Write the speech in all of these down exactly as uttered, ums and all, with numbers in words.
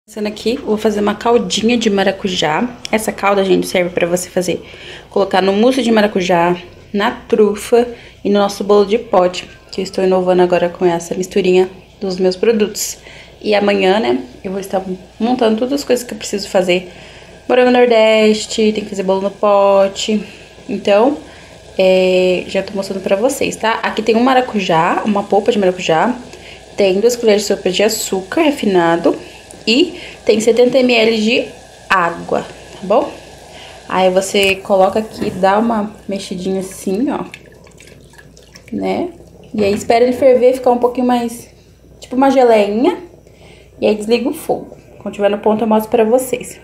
Começando aqui, vou fazer uma caldinha de maracujá. Essa calda, gente, serve pra você fazer, colocar no mousse de maracujá, na trufa e no nosso bolo de pote, que eu estou inovando agora com essa misturinha dos meus produtos. E amanhã, né, eu vou estar montando todas as coisas que eu preciso fazer. Morango nordeste, tem que fazer bolo no pote. Então, é, já tô mostrando pra vocês, tá? Aqui tem um maracujá, uma polpa de maracujá. Tem duas colheres de sopa de açúcar refinado. E tem setenta mililitros de água, tá bom? Aí você coloca aqui, dá uma mexidinha assim, ó. Né? E aí espera ele ferver, ficar um pouquinho mais, tipo uma geleinha. E aí desliga o fogo. Quando tiver no ponto eu mostro pra vocês.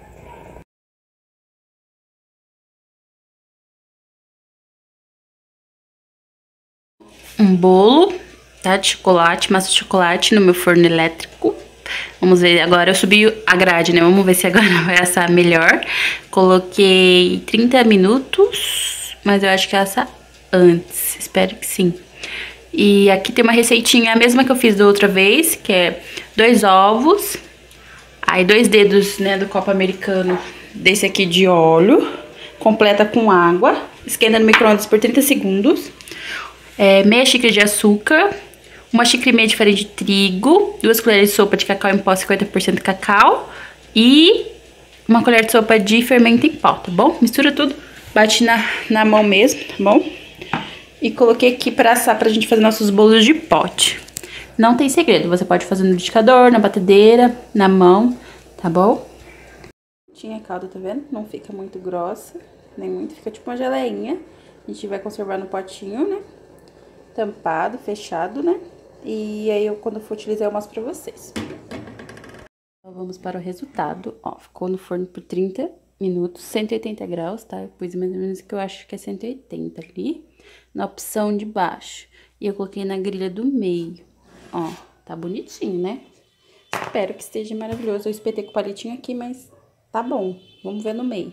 Um bolo, tá? De chocolate, massa de chocolate no meu forno elétrico. Vamos ver, agora eu subi a grade, né? Vamos ver se agora vai assar melhor. Coloquei trinta minutos, mas eu acho que assa antes, espero que sim. E aqui tem uma receitinha, a mesma que eu fiz da outra vez, que é dois ovos, aí dois dedos, né, do copo americano desse aqui de óleo, completa com água, esquenta no micro-ondas por trinta segundos, é, meia xícara de açúcar, uma xícara e meia de farinha de trigo, duas colheres de sopa de cacau em pó, cinquenta por cento cacau e uma colher de sopa de fermento em pó, tá bom? Mistura tudo, bate na, na mão mesmo, tá bom? E coloquei aqui pra assar pra gente fazer nossos bolos de pote. Não tem segredo, você pode fazer no liquidificador, na batedeira, na mão, tá bom? Tinha a calda, tá vendo? Não fica muito grossa, nem muito, fica tipo uma geleinha. A gente vai conservar no potinho, né? Tampado, fechado, né? E aí, eu, quando eu for utilizar, eu mostro pra vocês. Então, vamos para o resultado. Ó, ficou no forno por trinta minutos, cento e oitenta graus, tá? Eu pus mais ou menos que eu acho que é cento e oitenta ali, na opção de baixo. E eu coloquei na grelha do meio. Ó, tá bonitinho, né? Espero que esteja maravilhoso. Eu espetei com o palitinho aqui, mas tá bom. Vamos ver no meio.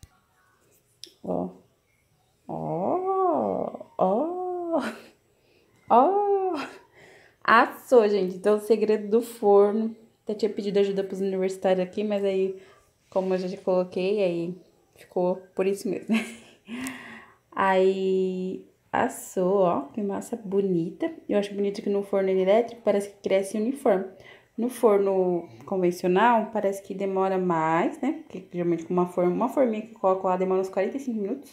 Ó. Ó. Ó. Ó. Assou, gente. Então, o segredo do forno. Até tinha pedido ajuda pros universitários aqui, mas aí, como eu já coloquei, aí ficou por isso mesmo. Aí, assou, ó. Que massa bonita. Eu acho bonito que no forno elétrico parece que cresce uniforme. No forno convencional, parece que demora mais, né? Porque geralmente com uma forma, uma forminha que eu coloco lá demora uns quarenta e cinco minutos.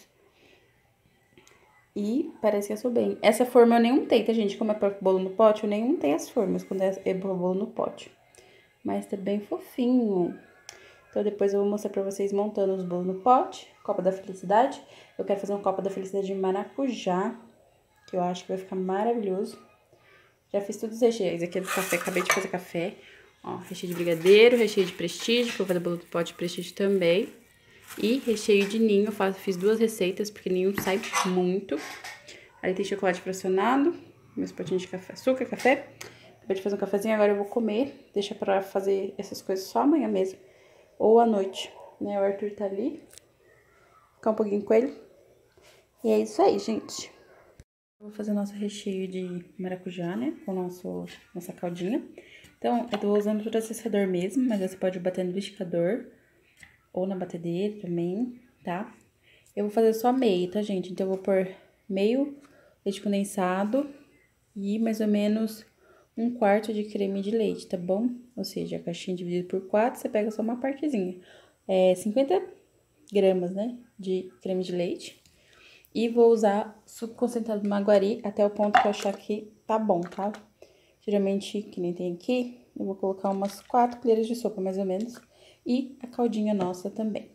E parece que assou bem. Essa forma eu nem untei, tá, gente? Como é para bolo no pote, eu nem untei as formas quando é para bolo no pote. Mas tá bem fofinho. Então, depois eu vou mostrar pra vocês montando os bolos no pote. Copa da Felicidade. Eu quero fazer uma Copa da Felicidade de maracujá, que eu acho que vai ficar maravilhoso. Já fiz todos os recheios. Aqui é do café, acabei de fazer café. Ó, recheio de brigadeiro, recheio de prestígio, que eu vou fazer bolo do pote de prestígio também. E recheio de ninho, eu faço, fiz duas receitas, porque ninho sai muito. Aí tem chocolate fracionado, meus potinhos de café, açúcar, café. Acabei de fazer um cafezinho, agora eu vou comer. Deixa pra fazer essas coisas só amanhã mesmo, ou à noite, né? O Arthur tá ali, ficar um pouquinho com ele. E é isso aí, gente. Vou fazer nosso recheio de maracujá, né? Com nosso, nossa caldinha. Então, eu tô usando o processador mesmo, mas você pode bater no liquidificador ou na batedeira também, tá? Eu vou fazer só meio, tá, gente? Então, eu vou pôr meio leite condensado e mais ou menos um quarto de creme de leite, tá bom? Ou seja, a caixinha dividida por quatro, você pega só uma partezinha. É cinquenta gramas, né, de creme de leite. E vou usar suco concentrado de maguari até o ponto que eu achar que tá bom, tá? Geralmente, que nem tem aqui, eu vou colocar umas quatro colheres de sopa, mais ou menos. E a caldinha nossa também.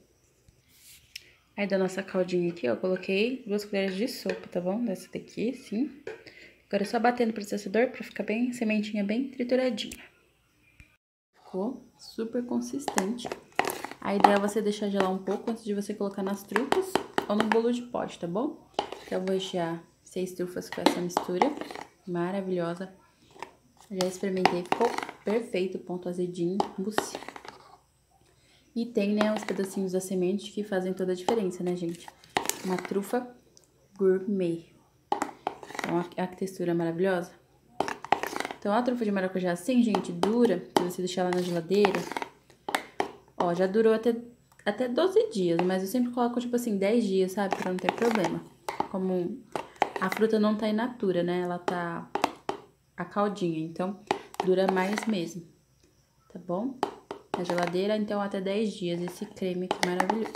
Aí, da nossa caldinha aqui, ó, eu coloquei duas colheres de sopa, tá bom? Dessa daqui, assim. Agora é só bater no processador pra ficar bem, sementinha bem trituradinha. Ficou super consistente. A ideia é você deixar gelar um pouco antes de você colocar nas trufas ou no bolo de pote, tá bom? Então, eu vou rechear seis trufas com essa mistura maravilhosa. Já experimentei, ficou perfeito, ponto azedinho, mousse. E tem, né, os pedacinhos da semente que fazem toda a diferença, né, gente? Uma trufa gourmet. Então, olha que textura maravilhosa. Então, a trufa de maracujá assim, gente, dura, se você deixar ela na geladeira, ó, já durou até, até doze dias, mas eu sempre coloco, tipo assim, dez dias, sabe? Pra não ter problema. Como a fruta não tá in natura, né? Ela tá a caldinha, então dura mais mesmo, tá bom? Na geladeira, então, até dez dias, esse creme aqui maravilhoso.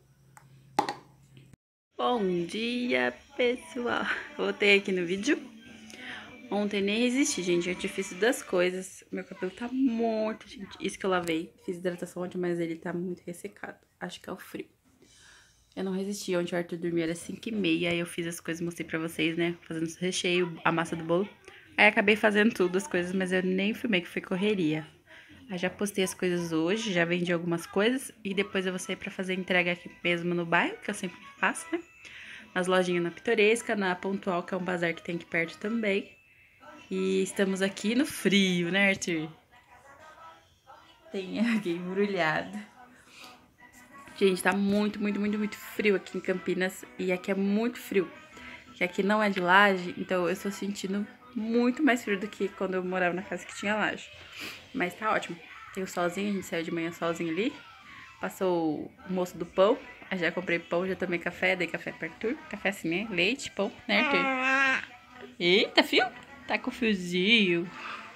Bom dia, pessoal! Voltei aqui no vídeo. Ontem nem resisti, gente, eu tinha feito das coisas. Meu cabelo tá morto, gente. Isso que eu lavei. Fiz hidratação ontem, mas ele tá muito ressecado. Acho que é o frio. Eu não resisti. Ontem o Arthur dormia, era cinco e meia. Aí eu fiz as coisas, mostrei pra vocês, né? Fazendo o recheio, a massa do bolo. Aí acabei fazendo tudo, as coisas, mas eu nem filmei, que foi correria. Aí já postei as coisas hoje, já vendi algumas coisas. E depois eu vou sair pra fazer entrega aqui mesmo no bairro, que eu sempre faço, né? Nas lojinhas na Pitoresca, na Pontual, que é um bazar que tem aqui perto também. E estamos aqui no frio, né, Arthur? Tem alguém embrulhado. Gente, tá muito, muito, muito, muito frio aqui em Campinas. E aqui é muito frio. Que aqui não é de laje, então eu estou sentindo muito mais frio do que quando eu morava na casa que tinha laje. Mas tá ótimo. Tem o solzinho, a gente saiu de manhã solzinho ali. Passou o moço do pão. Aí já comprei pão, já tomei café, dei café pro Arthur. Café assim, né? Leite, pão, né, Arthur? Eita, fio! Tá com fiozinho.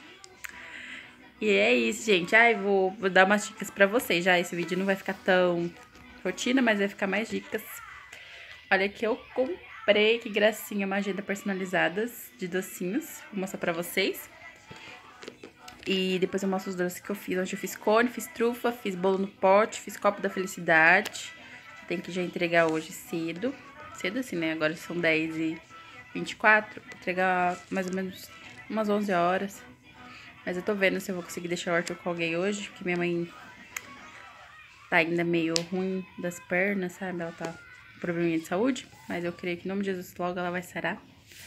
E é isso, gente. Ai, vou, vou dar umas dicas pra vocês já. Esse vídeo não vai ficar tão rotina, mas vai ficar mais dicas. Olha que eu comprei, que gracinha, uma agenda personalizadas de docinhos. Vou mostrar pra vocês. E depois eu mostro os doces que eu fiz. Hoje eu fiz cone, fiz trufa, fiz bolo no pote, fiz copo da felicidade. Tem que já entregar hoje cedo. Cedo assim, né? Agora são dez e vinte e quatro. Vou entregar mais ou menos umas onze horas. Mas eu tô vendo se eu vou conseguir deixar o Arthur com alguém hoje. Porque minha mãe tá ainda meio ruim das pernas, sabe? Ela tá com probleminha de saúde. Mas eu creio que em nome de Jesus logo ela vai sarar.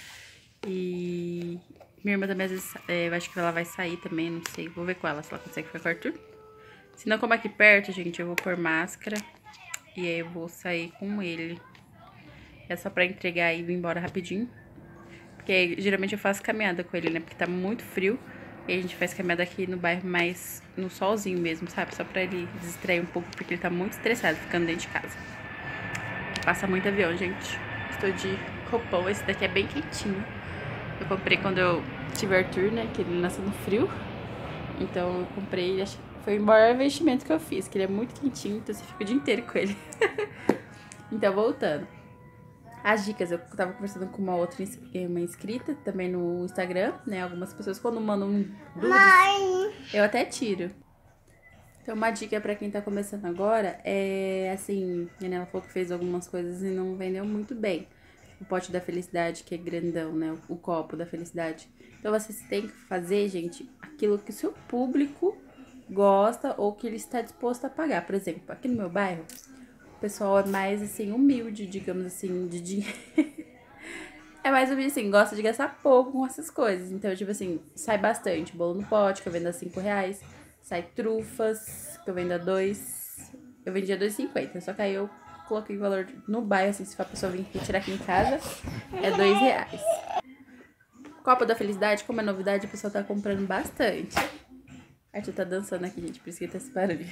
E minha irmã também às vezes, é, eu acho que ela vai sair também, não sei. Vou ver com ela se ela consegue ficar com o Arthur. Se não, como aqui perto, gente, eu vou pôr máscara. E aí eu vou sair com ele. É só pra entregar e vir embora rapidinho. Porque geralmente eu faço caminhada com ele, né? Porque tá muito frio. E a gente faz caminhada aqui no bairro, mais no solzinho mesmo, sabe? Só pra ele distrair um pouco, porque ele tá muito estressado ficando dentro de casa. Passa muito avião, gente. Estou de roupão. Esse daqui é bem quentinho. Eu comprei quando eu tive Arthur, né? Que ele nasceu no frio. Então eu comprei, acho que foi o maior investimento que eu fiz. Que ele é muito quentinho, então você fica o dia inteiro com ele. Então, voltando. As dicas, eu tava conversando com uma outra uma inscrita também no Instagram, né? Algumas pessoas quando mandam dúvidas, Mãe. eu até tiro. Então, uma dica pra quem tá começando agora é, assim, a Ela falou que fez algumas coisas e não vendeu muito bem. O pote da felicidade, que é grandão, né? O copo da felicidade. Então, vocês têm que fazer, gente, aquilo que o seu público gosta ou que ele está disposto a pagar. Por exemplo, aqui no meu bairro, o pessoal é mais, assim, humilde, digamos assim, de dinheiro. É mais humilde, assim, gosta de gastar pouco com essas coisas. Então, tipo assim, sai bastante. Bolo no pote, que eu vendo a cinco reais. Sai trufas, que eu vendo a dois. Eu vendia a dois e cinquenta. Só que aí eu coloquei o valor no bairro, assim, se a pessoa vir retirar aqui em casa, é dois reais. Copo da felicidade, como é novidade, o pessoal tá comprando bastante. Arthur tá dançando aqui, gente, por isso que tá esse barulho.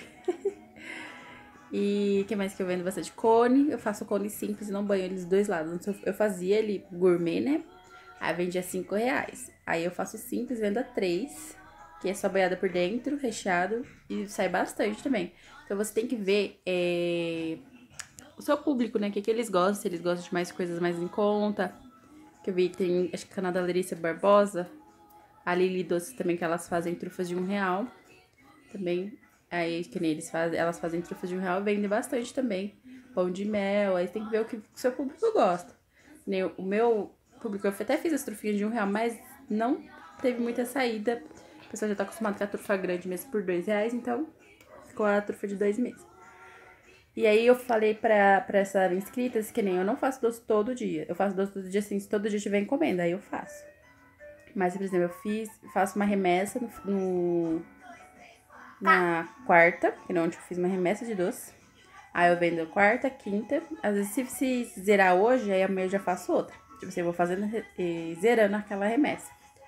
E o que mais que eu vendo bastante? Cone. Eu faço cone simples e não banho eles dos dois lados. Eu fazia ele gourmet, né? Aí vendia cinco reais. Aí eu faço simples, vendo a três, que é só banhada por dentro, recheado. E sai bastante também. Então você tem que ver é, o seu público, né? O que, que eles gostam. Se eles gostam de mais coisas mais em conta. Que eu vi que tem, acho que o canal da Larissa Barbosa. A Lili Doces também, que elas fazem trufas de um real. Também. Aí, que nem eles fazem, elas fazem trufas de um real, vendem bastante também. Pão de mel, aí tem que ver o que o seu público gosta. Nem o meu público, eu até fiz as trufinhas de um real, mas não teve muita saída. O pessoal já tá acostumado com a trufa grande mesmo por dois reais, então ficou a trufa de dois meses. E aí eu falei pra, pra essa inscrita, que nem eu não faço doce todo dia. Eu faço doce todo dia assim, se todo dia tiver encomenda, aí eu faço. Mas, por exemplo, eu fiz, faço uma remessa no... no na quarta, que não onde eu fiz uma remessa de doce. Aí eu vendo quarta, quinta. Às vezes, se, se zerar hoje, aí amanhã eu já faço outra. Tipo assim, eu vou fazendo e zerando aquela remessa.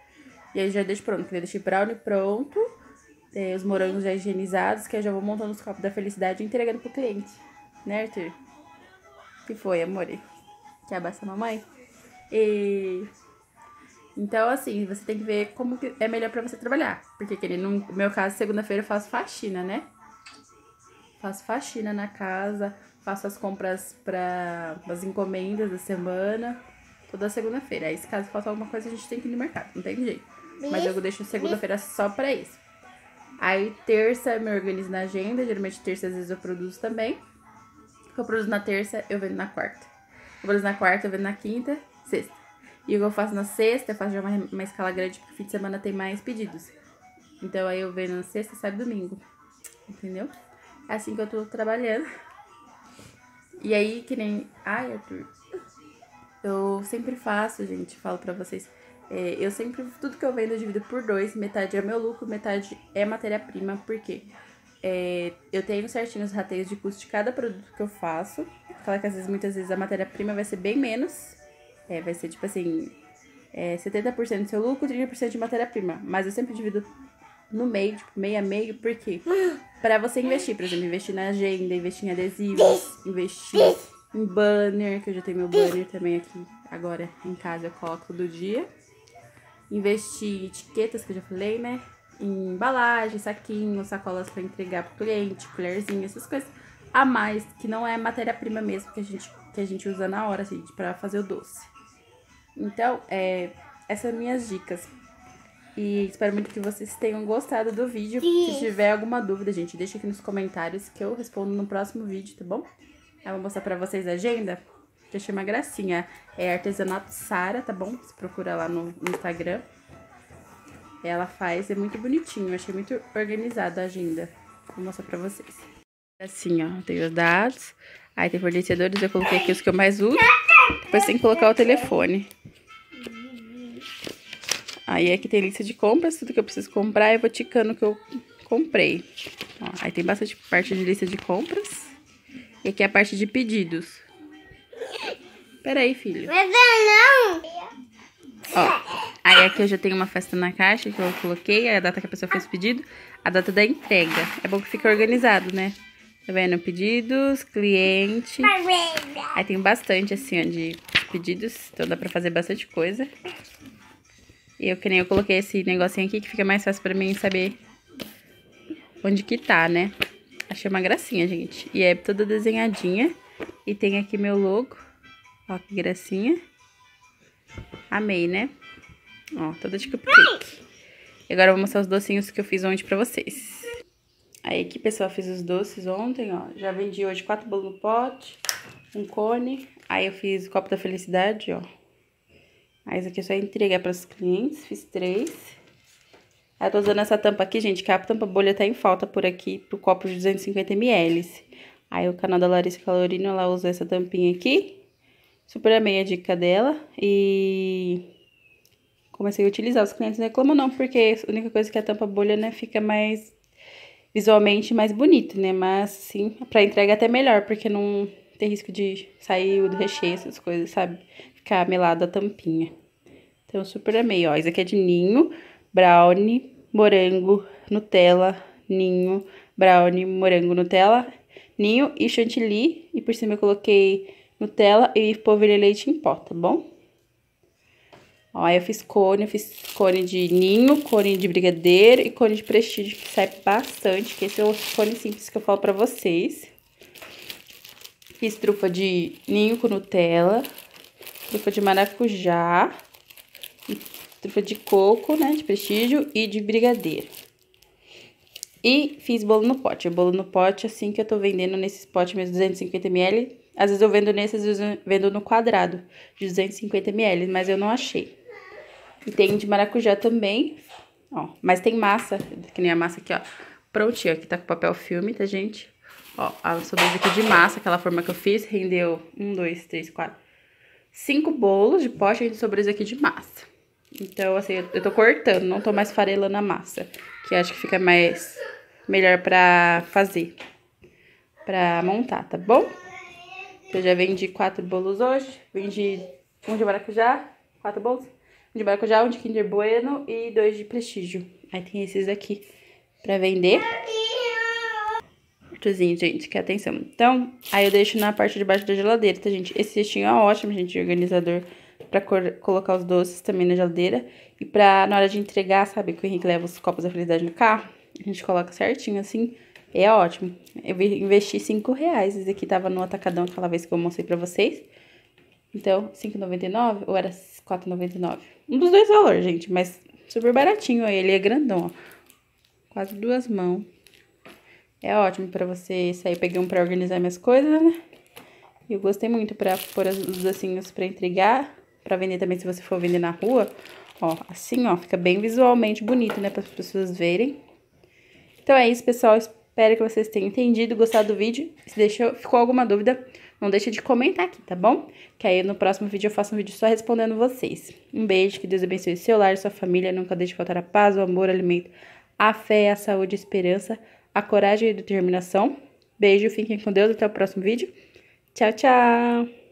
E aí já deixo pronto, porque eu deixei brownie pronto, é, os morangos já higienizados, que eu já vou montando os copos da felicidade e entregando pro cliente. Né, Arthur? Que foi, amor? Quer abraçar a mamãe? E... Então, assim, você tem que ver como que é melhor pra você trabalhar. Porque, que no meu caso, segunda-feira eu faço faxina, né? Faço faxina na casa, faço as compras para as encomendas da semana, toda segunda-feira. Aí, se caso faltar alguma coisa, a gente tem que ir no mercado, não tem jeito. Mas eu deixo segunda-feira só pra isso. Aí, terça, eu me organizo na agenda. Geralmente, terça, às vezes, eu produzo também. O que eu produzo na terça, eu vendo na quarta. Eu produzo na quarta, eu vendo na quinta, sexta. E o que eu faço na sexta, eu faço já uma, uma escala grande, porque fim de semana tem mais pedidos. Então, aí eu vendo na sexta, sábado e domingo. Entendeu? É assim que eu tô trabalhando. E aí, que nem... Ai, Arthur. Eu sempre faço, gente, falo pra vocês. É, eu sempre... Tudo que eu vendo eu divido por dois. Metade é meu lucro, metade é matéria-prima. Por quê? É, eu tenho certinho os rateios de custo de cada produto que eu faço. Fala que às vezes, muitas vezes, a matéria-prima vai ser bem menos. É, vai ser tipo assim... É, setenta por cento do seu lucro, trinta por cento de matéria-prima. Mas eu sempre divido no meio, tipo, meio a meio, por quê? Pra você investir, por exemplo, investir na agenda, investir em adesivos, investir em banner, que eu já tenho meu banner também aqui agora em casa, eu coloco todo dia. Investir em etiquetas, que eu já falei, né? Em embalagem, saquinho, sacolas pra entregar pro cliente, colherzinha, essas coisas a mais, que não é matéria-prima mesmo que a gente, que a gente usa na hora, assim, pra fazer o doce. Então, é, essas são minhas dicas. E espero muito que vocês tenham gostado do vídeo. Se tiver alguma dúvida, gente, deixa aqui nos comentários que eu respondo no próximo vídeo, tá bom? Eu vou mostrar pra vocês a agenda, que achei uma gracinha. É Artesanato Sara, tá bom? Você procura lá no, no Instagram. Ela faz, é muito bonitinho, eu achei muito organizada a agenda. Vou mostrar pra vocês. Assim, ó, tem os dados. Aí tem fornecedores, eu coloquei aqui os que eu mais uso. Depois tem que colocar o telefone. Aí aqui tem lista de compras, tudo que eu preciso comprar, eu vou ticando o que eu comprei. Ó, aí tem bastante parte de lista de compras. E aqui é a parte de pedidos. Pera aí, filho. Mas não! Ó, aí aqui eu já tenho uma festa na caixa que eu coloquei, a data que a pessoa fez o pedido, a data da entrega. É bom que fica organizado, né? Tá vendo? Pedidos, cliente. Aí tem bastante, assim, ó, de pedidos, então dá pra fazer bastante coisa. E eu que nem eu coloquei esse negocinho aqui que fica mais fácil pra mim saber onde que tá, né? Achei uma gracinha, gente. E é toda desenhadinha. E tem aqui meu logo. Ó, que gracinha. Amei, né? Ó, toda de cupcake. E agora eu vou mostrar os docinhos que eu fiz ontem pra vocês. Aí aqui, pessoal, fiz os doces ontem, ó. Já vendi hoje quatro bolos no pote, um cone. Aí eu fiz o copo da felicidade, ó. Aí isso aqui é só entregar para os clientes, fiz três. Aí eu tô usando essa tampa aqui, gente, que a tampa bolha tá em falta por aqui, pro copo de duzentos e cinquenta mililitros. Aí o canal da Larissa Calorino, ela usa essa tampinha aqui. Super amei a dica dela. E comecei a utilizar. Os clientes não reclamam não, porque a única coisa que a tampa bolha, né, fica mais visualmente mais bonito, né? Mas, sim, pra entrega é até melhor, porque não tem risco de sair o recheio, essas coisas, sabe? Ficar melada a tampinha. Então, eu super amei, ó. Isso aqui é de ninho, brownie, morango, Nutella, ninho, brownie, morango, Nutella, ninho e chantilly. E por cima eu coloquei Nutella e polvilho leite em pó, tá bom? Ó, aí eu fiz cone, eu fiz cone de ninho, cone de brigadeiro e cone de prestígio, que sai bastante, que esse é o cone simples que eu falo pra vocês. Fiz trufa de ninho com Nutella, trufa de maracujá, trufa de coco, né, de prestígio e de brigadeiro. E fiz bolo no pote. O bolo no pote, assim, que eu tô vendendo nesses potes meus duzentos e cinquenta mililitros. Às vezes eu vendo nesses, às vezes eu vendo no quadrado de duzentos e cinquenta mililitros, mas eu não achei. E tem de maracujá também, ó. Mas tem massa, que nem a massa aqui, ó. Prontinho, aqui tá com papel filme, tá, gente? Ó, a sobremesa aqui de massa, aquela forma que eu fiz, rendeu um, dois, três, quatro, cinco bolos de pote de sobremesa aqui de massa. Então, assim, eu tô cortando, não tô mais farelando a massa, que acho que fica mais melhor pra fazer, pra montar, tá bom? Eu já vendi quatro bolos hoje, vendi um de maracujá, quatro bolos, um de maracujá, um de Kinder Bueno e dois de prestígio. Aí tem esses aqui pra vender. Tuzinho, gente, que atenção. Então, aí eu deixo na parte de baixo da geladeira, tá, gente? Esse cestinho é ótimo, gente, de organizador pra colocar os doces também na geladeira. E pra, na hora de entregar, sabe, que o Henrique leva os copos da felicidade no carro, a gente coloca certinho, assim, é ótimo. Eu investi cinco reais, esse aqui tava no atacadão aquela vez que eu mostrei pra vocês. Então, cinco reais e noventa e nove centavos ou era quatro reais e noventa e nove centavos? Um dos dois valores, gente, mas super baratinho, ó, ele é grandão, ó. Quase duas mãos. É ótimo pra você sair. Peguei um pra organizar minhas coisas, né? E eu gostei muito pra pôr os docinhos pra entregar. Pra vender também, se você for vender na rua. Ó, assim, ó, fica bem visualmente bonito, né? Para as pessoas verem. Então é isso, pessoal. Espero que vocês tenham entendido, gostado do vídeo. Se deixou, ficou alguma dúvida, não deixa de comentar aqui, tá bom? Que aí no próximo vídeo eu faço um vídeo só respondendo vocês. Um beijo, que Deus abençoe o seu lar, sua família. Nunca deixe de faltar a paz, o amor, o alimento, a fé, a saúde, a esperança, a coragem e a determinação. Beijo, fiquem com Deus. Até o próximo vídeo. Tchau, tchau!